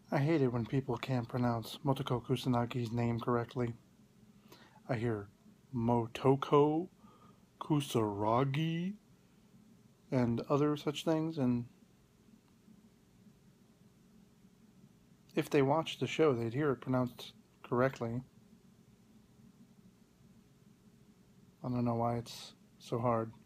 I hate it when people can't pronounce Motoko Kusanagi's name correctly. I hear Motoko Kusaragi and other such things, and if they watched the show, they'd hear it pronounced correctly. I don't know why it's so hard.